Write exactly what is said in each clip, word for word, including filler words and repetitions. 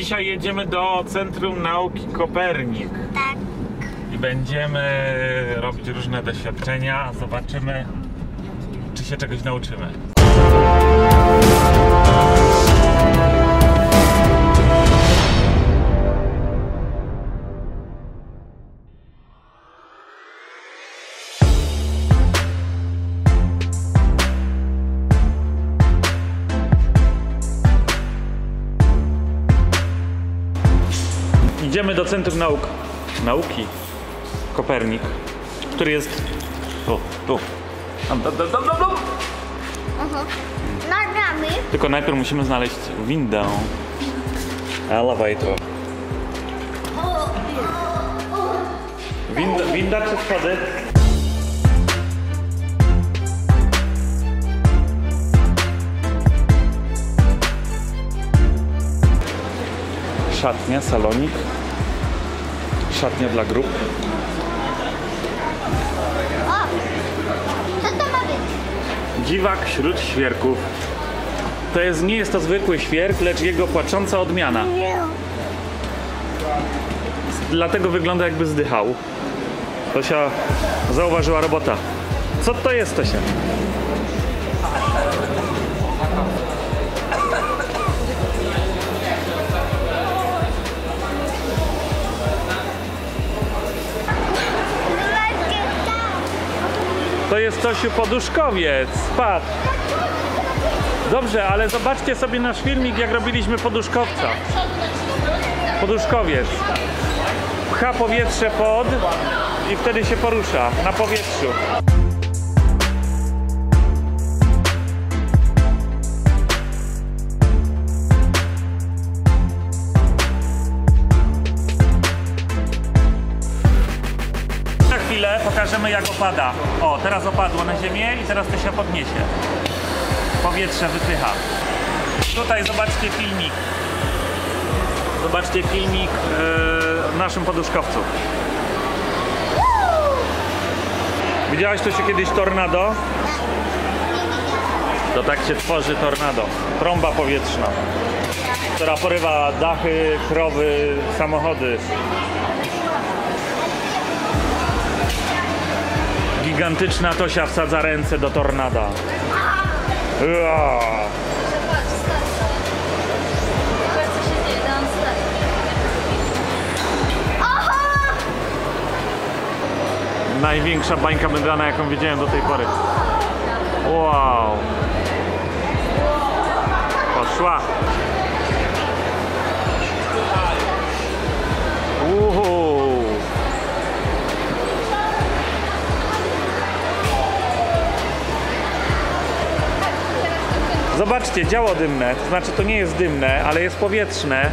Dzisiaj jedziemy do Centrum Nauki Kopernik. Tak. I będziemy robić różne doświadczenia. Zobaczymy, czy się czegoś nauczymy. Idziemy do Centrum Nauk... Nauki Kopernik, który jest tu, tu. Dam, dam, dam, dam, dam. Uh-huh. Nogami. Tylko najpierw musimy znaleźć windę. Elevator. Winda, winda czy schody? Szatnia, salonik. Szatnia dla grup. O! Co to ma być? Dziwak wśród świerków. To jest, nie jest to zwykły świerk, lecz jego płacząca odmiana. Nie. Dlatego wygląda, jakby zdychał. Tosia zauważyła robota. Co to jest, Tosia? To jest, Tosiu, poduszkowiec. Patrz. Dobrze, ale zobaczcie sobie nasz filmik, jak robiliśmy poduszkowca. Poduszkowiec. Pcha powietrze pod i wtedy się porusza na powietrzu. Za chwilę pokażemy, jak opada. O, teraz opadło na ziemię i teraz to się podniesie. Powietrze wypycha. Tutaj zobaczcie filmik. Zobaczcie filmik yy, w naszym poduszkowcu. Widziałaś, to się kiedyś tornado? To tak się tworzy tornado. Trąba powietrzna, która porywa dachy, krowy, samochody. Gigantyczna Tosia wsadza ręce do tornada. Uaa. Największa bańka mydlana, jaką widziałem do tej pory. Wow. Poszła. Uhu. Zobaczcie, działo dymne, to znaczy to nie jest dymne, ale jest powietrzne.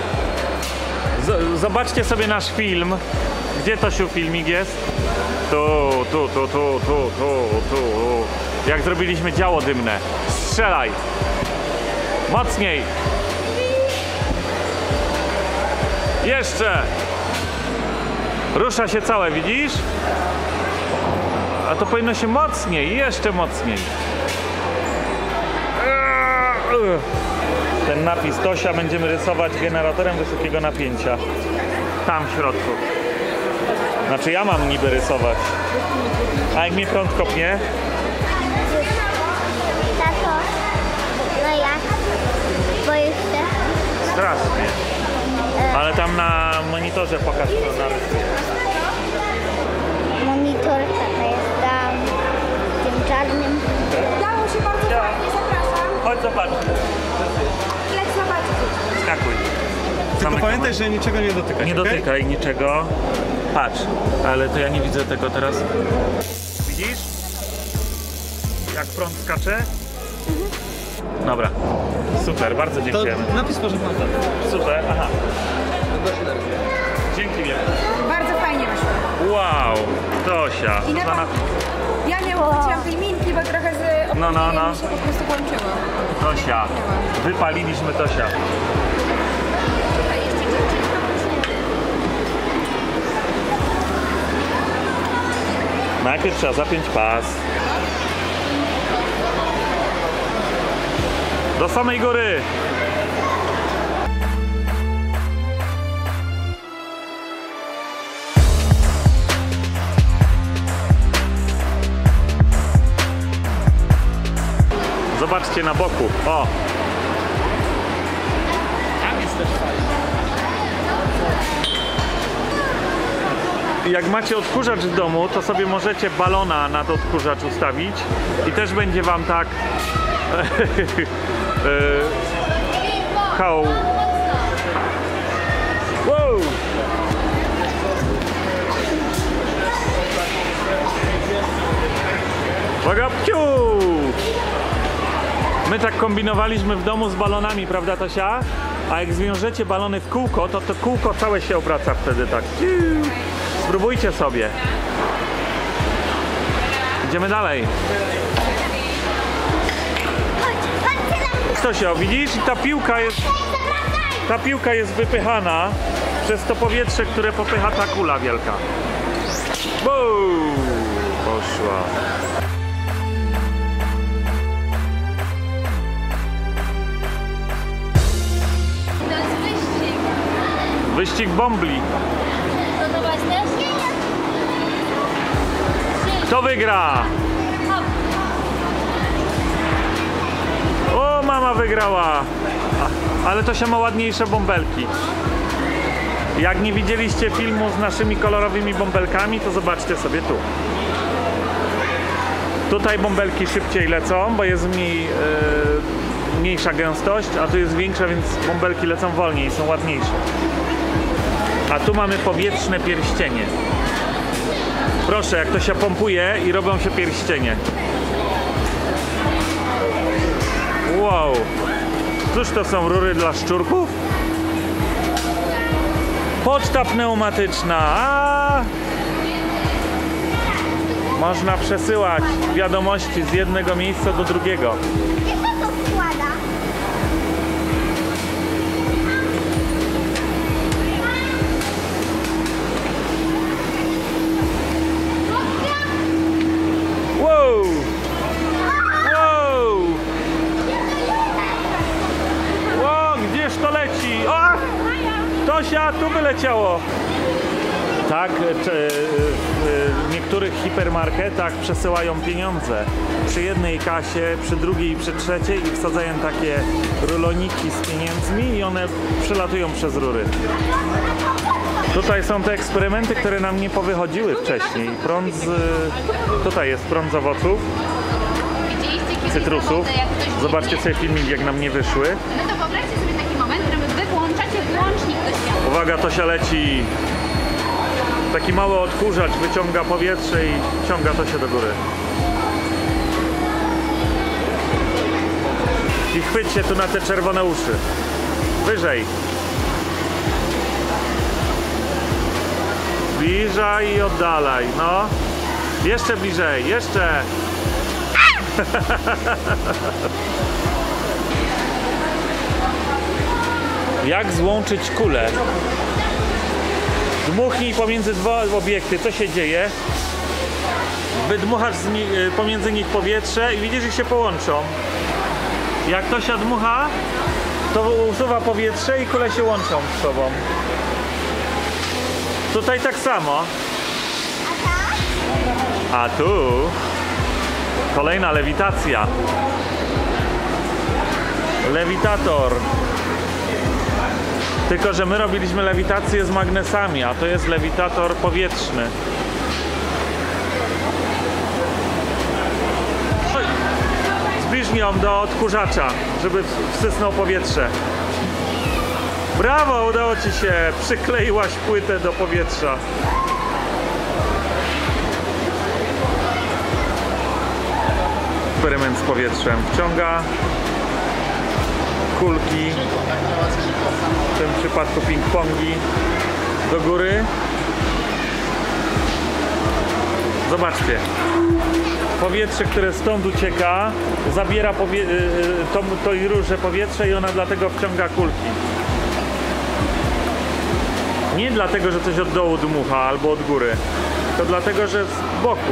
Z zobaczcie sobie nasz film. Gdzie, Tosiu, filmik jest? Tu, tu, tu, tu, tu, tu, tu. Jak zrobiliśmy działo dymne. Strzelaj. Mocniej. Jeszcze. Rusza się całe, widzisz? A to powinno się mocniej, jeszcze mocniej. Ten napis Tosia będziemy rysować generatorem wysokiego napięcia. Tam w środku. Znaczy ja mam niby rysować. A jak mnie prąd kopnie? Tato. No jak? Boisz się? Strasznie. Ale tam na monitorze pokaż, co narysuję. Monitor, tata jest tam. Tym czarnym. Dało się bardzo Ja. fajnie, zapraszam. Chodź zobacz. Lec zobaczyć. Skakuj. Tylko Zamykamy. pamiętaj, że niczego nie dotykać. Nie okay? dotykaj niczego. Patrz, ale to ja nie widzę tego teraz. Widzisz? Jak prąd skacze? Dobra. Super, bardzo To dziękujemy. napis może pan dać. Super, aha. Dzięki wielkie. Bardzo fajnie wyszło. Wow, Tosia. I na Za pan... napis. Ja nie uczyłam tej minki, bo trochę z opóźnieniem No, no, no. mi się po prostu włączyło. Tosia. Wypaliliśmy Tosia. Najpierw trzeba zapiąć pas. Do samej góry. zobaczcie na boku. O! Tam jest też fajnie. Jak macie odkurzacz w domu, to sobie możecie balona nad odkurzacz ustawić i też będzie wam tak hał. Wow! Uwaga, piu! My tak kombinowaliśmy w domu z balonami, prawda Tosia? A jak zwiążecie balony w kółko, to to kółko całe się obraca wtedy tak. Spróbujcie sobie. Idziemy dalej. Tosio, widzisz? I ta piłka jest... Ta piłka jest wypychana przez to powietrze, które popycha ta kula wielka. Buu! Poszła. To jest wyścig. Wyścig bombli. To to was też? Kto wygra? O, mama wygrała. A, ale Tosia ma ładniejsze bąbelki. Jak nie widzieliście filmu z naszymi kolorowymi bąbelkami, to zobaczcie sobie tu. Tutaj bąbelki szybciej lecą, bo jest mniej, yy, mniejsza gęstość, a tu jest większa, więc bąbelki lecą wolniej, są ładniejsze. A tu mamy powietrzne pierścienie. Proszę, jak to się pompuje i robią się pierścienie. Wow! Cóż to są rury dla szczurków? Poczta pneumatyczna. A! Można przesyłać wiadomości z jednego miejsca do drugiego. Jak to składa? Wow! Wow! Wow, gdzież to leci? O! Tosia, tu wyleciało! Tak, czy, w niektórych hipermarketach przesyłają pieniądze. Przy jednej kasie, przy drugiej i przy trzeciej i wsadzają takie ruloniki z pieniędzmi i one przelatują przez rury. Tutaj są te eksperymenty, które nam nie powychodziły wcześniej. Prąd z... Tutaj jest prąd z owoców, Widzieliście kiedyś cytrusów. zawody, jak ktoś biegnie? Zobaczcie sobie filmik, jak nam nie wyszły. No to wyobraźcie sobie taki moment, w którym wy włączacie włącznik do światła. Uwaga, Tosia leci. Taki mały odkurzacz wyciąga powietrze i ciąga to się do góry. I chwyćcie tu na te czerwone uszy. Wyżej. Bliżej i oddalaj, no. Jeszcze bliżej, jeszcze. Jak złączyć kulę? Dmuchnij pomiędzy dwa obiekty. Co się dzieje? Wydmuchasz z ni pomiędzy nich powietrze i widzisz, że się połączą. Jak to się dmucha, to usuwa powietrze i kule się łączą z sobą. Tutaj tak samo. A tu kolejna lewitacja. Lewitator. Tylko że my robiliśmy lewitację z magnesami, a to jest lewitator powietrzny. Oj. Zbliż ją do odkurzacza, żeby wsysnął powietrze. Brawo, udało ci się. Przykleiłaś płytę do powietrza. Eksperyment z powietrzem. Wciąga kulki, w tym przypadku ping-pongi, do góry. Zobaczcie. Powietrze, które stąd ucieka, zabiera powie to, to i róże powietrze i ona dlatego wciąga kulki. Nie dlatego, że coś od dołu dmucha albo od góry, to dlatego, że z boku.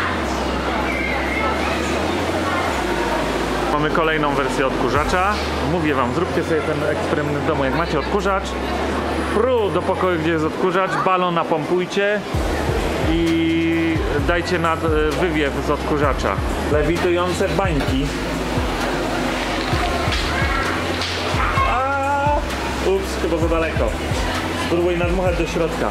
Mamy kolejną wersję odkurzacza. Mówię wam, zróbcie sobie ten eksperyment w domu. Jak macie odkurzacz, pru do pokoju, gdzie jest odkurzacz, balon napompujcie i dajcie na wywiew z odkurzacza. Lewitujące bańki. troszkę, bo za daleko. Spróbuj nadmuchać do środka.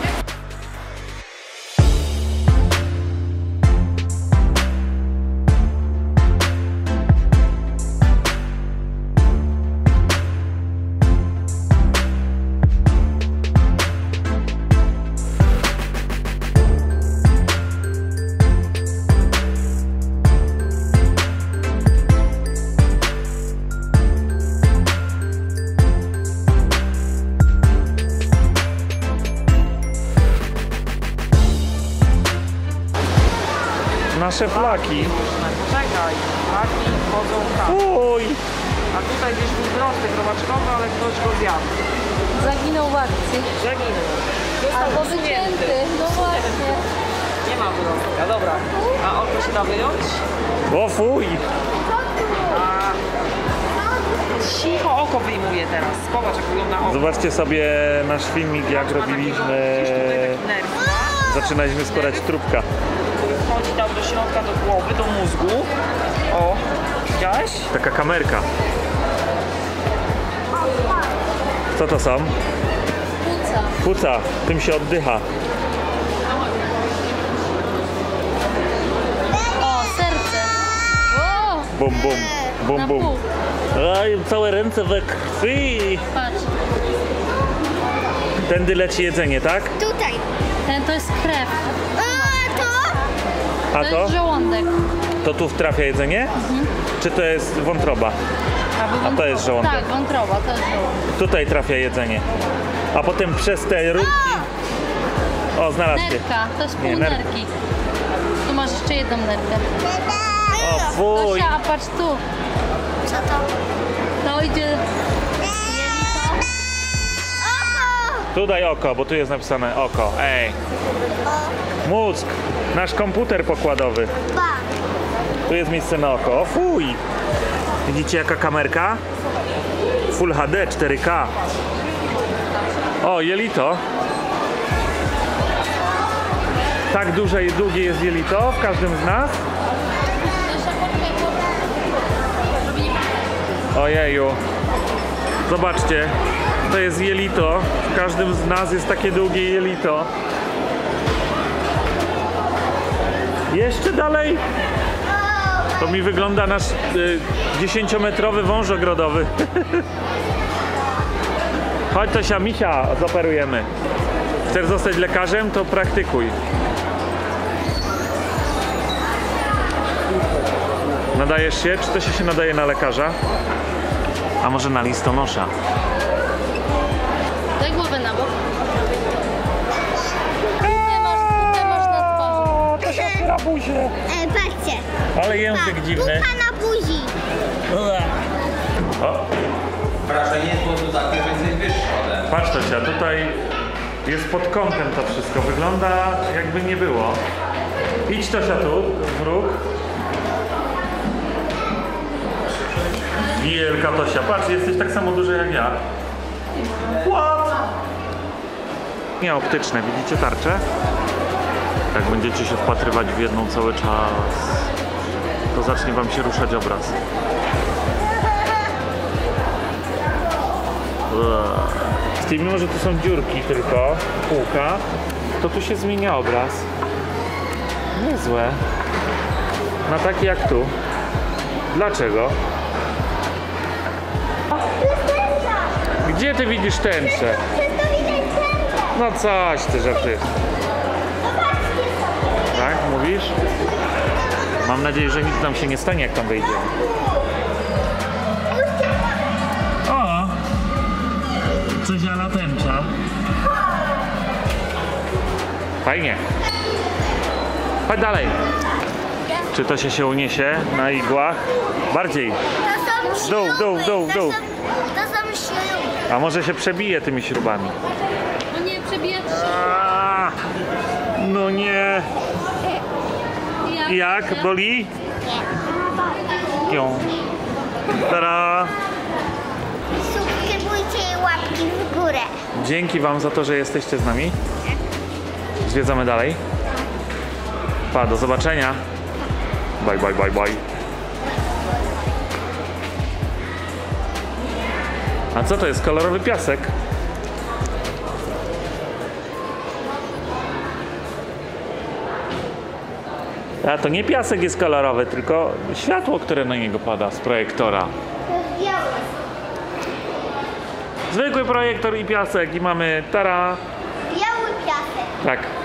Nasze flaki. Czekaj, flaki wchodzą tam. Uj! A tutaj gdzieś był drostek robaczkowy, ale ktoś go zjadł. Zaginął w akcji. Zaginął. Został Albo usunięty. wycięty. No właśnie. Nie ma drostka, dobra. A oko się da wyjąć? O fuj! A... Cicho oko wyjmuje teraz. Zobacz, jak wygląda oko. Zobaczcie sobie nasz filmik, jak robiliśmy... Gdzieś tutaj taki nerw ma, Zaczynaliśmy składać trupka. który wchodzi tam do środka, do głowy, do mózgu. O, widziałeś? Taka kamerka. Co to są? Płuca. Płuca. Tym się oddycha. O, serce. O, Bum, bum. Bum, na bum. pół. Aj, całe ręce we krwi. Patrz. Tędy leci jedzenie, tak? Tutaj. Ten to jest krew. A to? A To to? jest żołądek. To tu trafia jedzenie? Czy to jest wątroba? Albo A to jest żołądek. Tak, wątroba, to jest żołądek. Tutaj trafia jedzenie. A potem przez te rurki... O, znalazł się. Nerka, to jest Nie, pół nerka. nerki. Tu masz jeszcze jedną nerkę. O fuj. Gosia, a patrz tu. Co to? To idzie jelito. Oko! Tu daj oko, bo tu jest napisane oko. Ej. Mózg. Nasz komputer pokładowy. Ba. Tu jest miejsce na oko. O fuj. Widzicie jaka kamerka? Full H D, cztery K. O, jelito. Tak duże i długie jest jelito w każdym z nas. Ojeju. Zobaczcie. To jest jelito. W każdym z nas jest takie długie jelito. Jeszcze dalej. To mi wygląda nasz dziesięciometrowy wąż ogrodowy. Chodź Tosia, misia zoperujemy. Chcesz zostać lekarzem? To praktykuj. Nadajesz się? Czy Tosia się nadaje na lekarza? A może na listonosza? Daj głowę na bok. Tutaj masz, tutaj masz na twarzy. Tosia otwiera buzię. E, patrzcie. Ale język Tak, dziwny. pupa na buzi. O, Wrażenie było tu takie więcej wyższe ode mnie. patrz Tosia, tutaj jest pod kątem to wszystko. Wygląda jakby nie było. Idź Tosia tu, w róg. Wielka Tosia, patrz, jesteś tak samo duży jak ja. What? Nie optyczne, widzicie tarczę? Jak będziecie się wpatrywać w jedną cały czas, to zacznie wam się ruszać obraz. Z tym, mimo że tu są dziurki tylko, półka, to tu się zmienia obraz. Niezłe. Na taki jak tu. Dlaczego? Gdzie ty widzisz tęczę? Przez to widać tęczę. No coś ty, że ty. Tak, mówisz? Mam nadzieję, że nic nam się nie stanie, jak tam wejdziemy. O! Coś ala tęcza. Fajnie. Chodź dalej. Czy to się się uniesie na igłach? Bardziej. To są Dół, śruby. dół, dół, To dół. są- To są śruby. A może się przebije tymi śrubami? No nie, przebijać się. A, no nie. Jak? Jak? Boli? Ją. Tada. Subskrybujcie i łapki w górę. Dzięki wam za to, że jesteście z nami. Zwiedzamy dalej. Pa, do zobaczenia. Bye, bye, bye, bye. A co to jest? Kolorowy piasek. A to nie piasek jest kolorowy, tylko światło, które na niego pada z projektora. To jest biały. Zwykły projektor i piasek i mamy tara. Biały piasek. Tak.